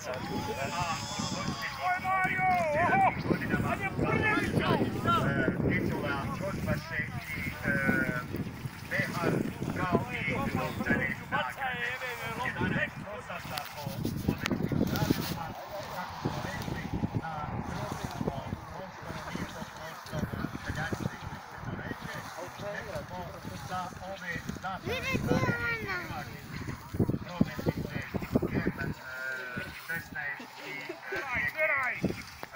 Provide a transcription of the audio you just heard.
titula Kospaše i Behar kao i novčane nagrade. 11 prosata po određenim pravilima, kako smo rekli, na prometno prostor nije to prostor seljačne društveno reče, nego smo za ove zapadne strane prometnice M16 i